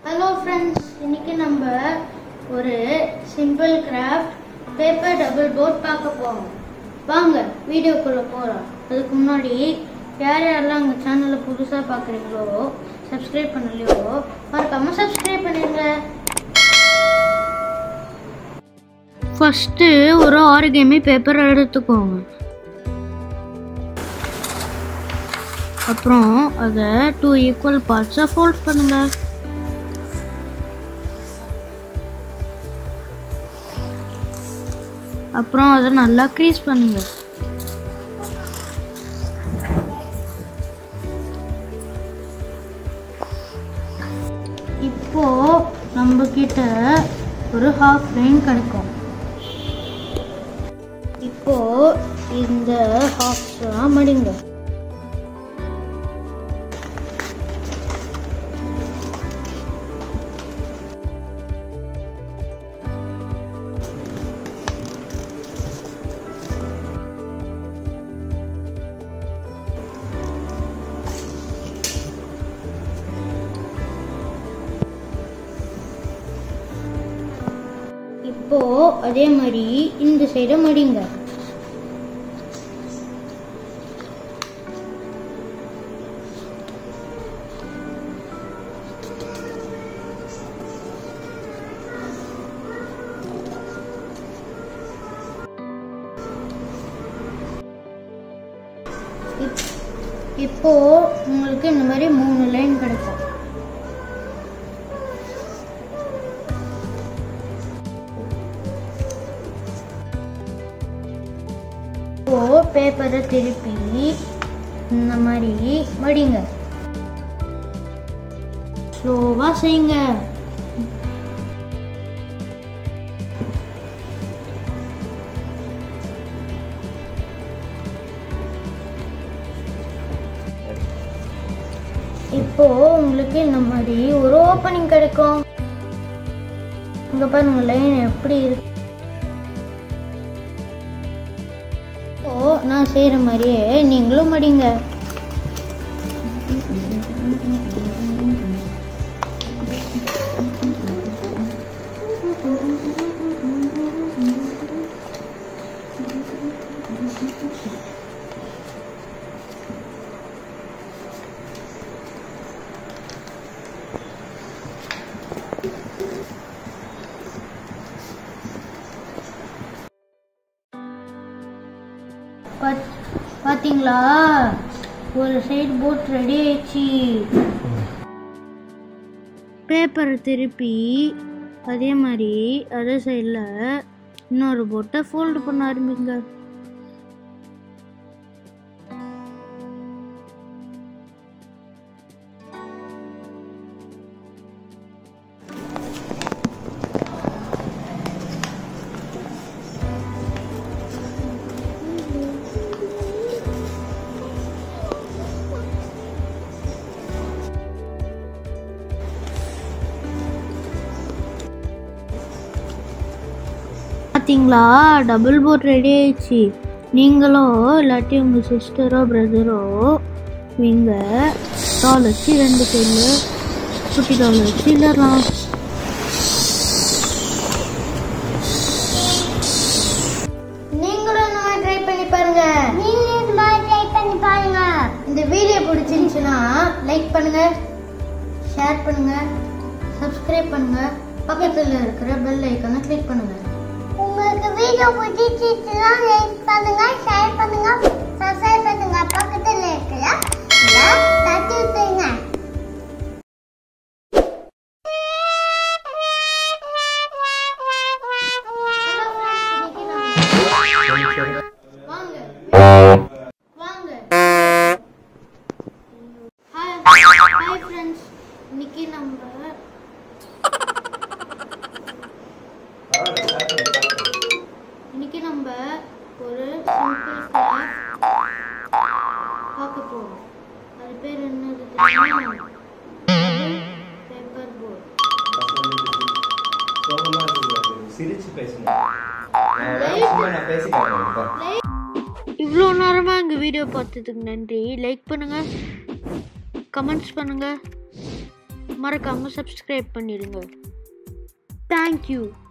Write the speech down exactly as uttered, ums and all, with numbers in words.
Hello friends, இன்னைக்கு நம்ம ஒரு simple craft paper double board பார்க்க போறோம். வாங்க வீடியோக்குள்ள போறோம். அதுக்கு முன்னாடி யார் யாரெல்லாம் எங்க சேனலை புதுசா பார்க்குறீங்களோ சப்ஸ்கிரைப் பண்ணலையோ மறக்காம சப்ஸ்கிரைப் பண்ணிடுங்க. ஃபர்ஸ்ட் ஒரு ஆரிகேமி பேப்பர் எடுத்துக்கோங்க. அப்புறம் அதை டூ ஈக்குவல் பார்ட்ஸா ஃபோல்ட் பண்ணுங்க. அப்புறம் அதை நல்லா க்ரீஸ் பண்ணுங்க. இப்போ நம்ம கிட்ட ஒரு ஹாஃப் லைன் கிடைக்கும். இப்போ இந்த ஹாஃப்ஸ்லாம் மடிங்க. இப்போ அதே மாதிரி இந்த சைட மடிங்க. இப்போ உங்களுக்கு இந்த மாதிரி மூணு லைன் கிடைக்கும். இப்போ பேப்பரை திருப்பி இந்த மாதிரி மடிங்க. ஸ்லோவா செய்யுங்க. இப்போ உங்களுக்கு இந்த மாதிரி ஒரு ஓப்பனிங் கிடைக்கும். இங்க பாருங்க லைன் எப்படி இருக்கு. நான் செய்யற மாதிரியே நீங்களும் மடிங்க. பாத்தீங்களா, ஒரு சைடு போட் ரெடி ஆயிடுச்சு. பேப்பரை திருப்பி அதே மாதிரி அதே சைடில் இன்னொரு போட்டை ஃபோல்டு பண்ண ஆரம்பிங்க. பார்த்தீங்களா, டபுள் போர்ட் ரெடி ஆயிடுச்சு. நீங்களோ இல்லாட்டி உங்கள் சிஸ்டரோ பிரதரோ இங்க டால் வச்சு ரெண்டு சைடில் குட்டி டால் வச்சு இல்லலாம். நீங்களும் இந்த மாதிரி ட்ரை பண்ணி பாருங்க. நீங்களும் இந்த மாதிரி ட்ரை பண்ணி பாருங்க. இந்த வீடியோ பிடிச்சிருந்துச்சுன்னா லைக் பண்ணுங்க, ஷேர் பண்ணுங்க, சப்ஸ்கிரைப் பண்ணுங்க, பக்கத்தில் இருக்கிற பெல் ஐக்கானை கிளிக் பண்ணுங்க. உங்களுக்கு வீடியோ பிடிச்சிருச்சுன்னா லைக் பண்ணுங்க, ஷேர் பண்ணுங்க, சப்ஸ்கிரைப் பண்ணுங்க, பக்கத்துல இருக்கிற தட்டி விட்டுருங்க. வாங்க வாங்க ஹாய் ஹாய் ஃப்ரெண்ட்ஸ், இன்னைக்கு நம்ம இன்னைக்கு நம்ம ஒரு சிம்பிள் கிராஃப்ட் பார்க்க போறோம். அது பேர் என்னது தெரியுமா? Paper board. சிரிச்சு பேசுங்க. நான் பேசி காட்டுறேன். இவ்வளோ நேரமாக எங்கள் வீடியோ பார்த்ததுக்கு நன்றி. லைக் பண்ணுங்கள், கமெண்ட்ஸ் பண்ணுங்கள், மறக்காம சப்ஸ்கிரைப் பண்ணிடுங்க. தேங்க்யூ.